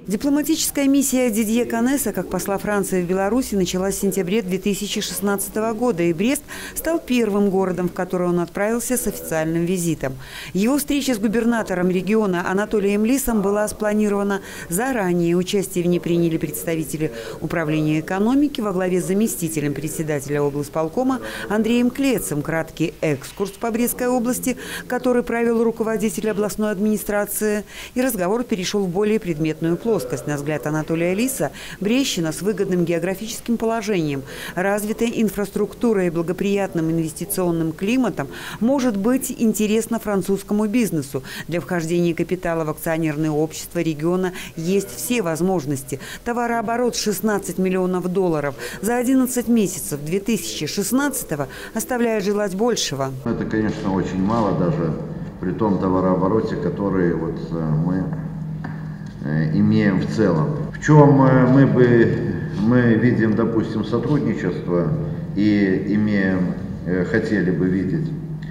Дипломатическая миссия Дидье Канеса как посла Франции в Беларуси началась в сентябре 2016 года, и Брест стал первым городом, в который он отправился с официальным визитом. Его встреча с губернатором региона Анатолием Лисом была спланирована заранее. Участие в ней приняли представители Управления экономики во главе с заместителем председателя облсполкома Андреем Клецем. Краткий экскурс по Брестской области, который провел руководитель областной администрации, и разговор перешел в более предметную плоскость. На взгляд Анатолия Лиса, Брестщина с выгодным географическим положением, развитой инфраструктурой и благоприятным инвестиционным климатом может быть интересна французскому бизнесу. Для вхождения капитала в акционерное общество региона есть все возможности. Товарооборот 16 миллионов долларов за 11 месяцев 2016-го оставляет желать большего. Это, конечно, очень мало даже при том товарообороте, который мы имеем в целом. В чем мы видим, допустим, сотрудничество и хотели бы видеть,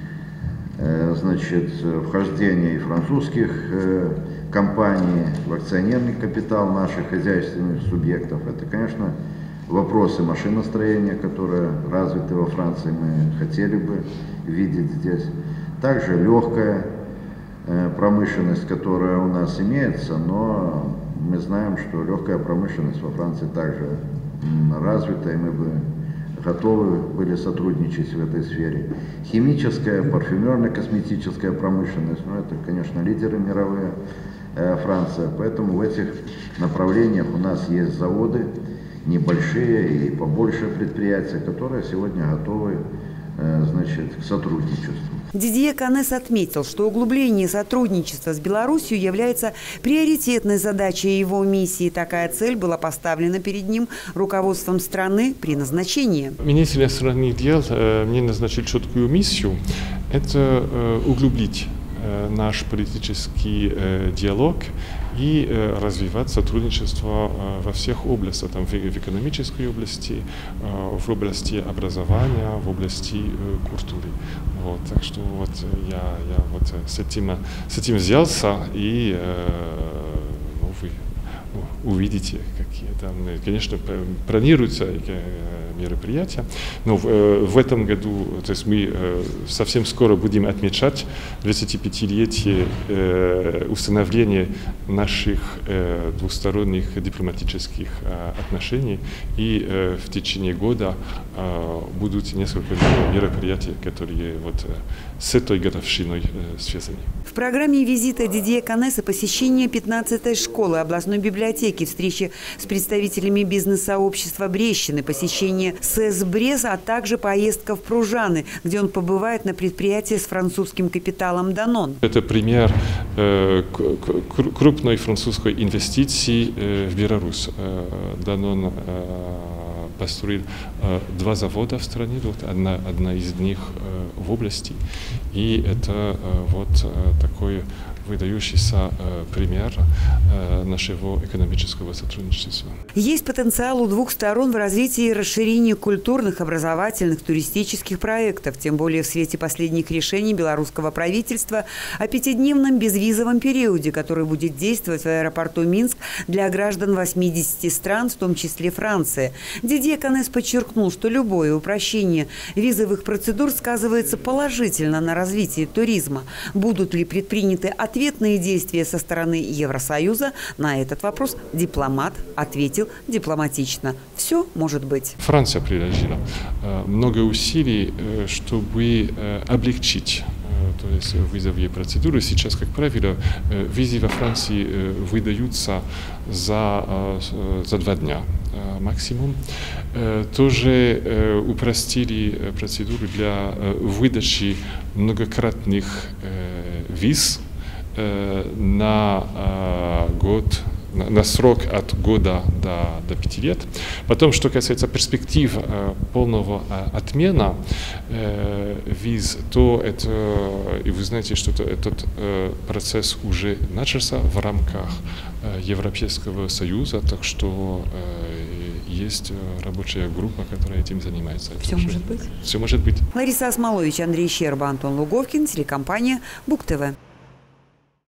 вхождение и французских компаний в акционерный капитал наших хозяйственных субъектов. Это, конечно, вопросы машиностроения, которые развиты во Франции, мы хотели бы видеть здесь. Также легкая промышленность, которая у нас имеется, но мы знаем, что легкая промышленность во Франции также развита, и мы бы готовы были сотрудничать в этой сфере. Химическая, парфюмерно-косметическая промышленность, это, конечно, лидеры мировые Франция, поэтому в этих направлениях у нас есть заводы, небольшие и побольше предприятия, которые сегодня готовы к сотрудничеству. Дидье Канес отметил, что углубление сотрудничества с Беларусью является приоритетной задачей его миссии. Такая цель была поставлена перед ним руководством страны при назначении. Министр иностранных дел мне назначил четкую миссию – это углубить наш политический диалог и развивать сотрудничество во всех областях, в экономической области, в области образования, в области культуры. Так что я с этим взялся, и вы увидите, какие там, конечно, планируются мероприятия, но в этом году, мы совсем скоро будем отмечать 25-летие установления наших двусторонних дипломатических отношений, и в течение года будут несколько мероприятий, которые с этой годовщиной связаны. В программе визита Дидье Канеса посещение 15-й школы, областной библиотеки, встречи с представителями бизнес-сообщества Брестщины, посещение СЭС Брест, а также поездка в Пружаны, где он побывает на предприятии с французским капиталом «Данон». Это пример крупной французской инвестиции в Беларусь. «Данон» построил 2 завода в стране, одна из них в области, и это такой выдающийся пример нашего экономического сотрудничества. Есть потенциал у двух сторон в развитии и расширении культурных, образовательных, туристических проектов, тем более в свете последних решений белорусского правительства о 5-дневном безвизовом периоде, который будет действовать в аэропорту Минск для граждан 80 стран, в том числе Франции. Дидье Канес подчеркнул, что любое упрощение визовых процедур сказывается положительно на развитии туризма. Будут ли предприняты ответные действия со стороны Евросоюза? На этот вопрос дипломат ответил дипломатично. Все может быть. Франция приложила много усилий, чтобы облегчить визовые процедуры. Сейчас, как правило, визы во Франции выдаются за 2 дня максимум. Тоже упростили процедуру для выдачи многократных виз на год, на срок от года до 5 лет. Потом, что касается перспектив полного отмена виз, то и вы знаете, что этот процесс уже начался в рамках Европейского Союза, так что есть рабочая группа, которая этим занимается. Все может быть? Все может быть. Лариса Осмолович, Андрей Щерба, Антон Луговкин, телекомпания БугТV.